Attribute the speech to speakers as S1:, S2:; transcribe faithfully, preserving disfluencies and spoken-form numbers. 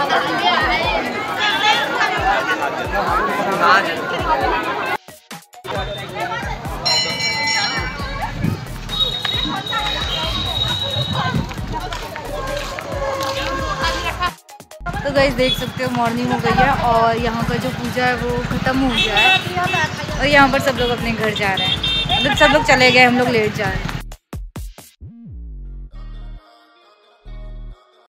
S1: तो गाइस देख सकते हो मॉर्निंग हो गई है और यहाँ का जो पूजा है वो ख़त्म हो गया है और यहाँ पर सब लोग अपने घर जा रहे हैं। मतलब सब लोग चले गए, हम लोग लेट जा रहे हैं।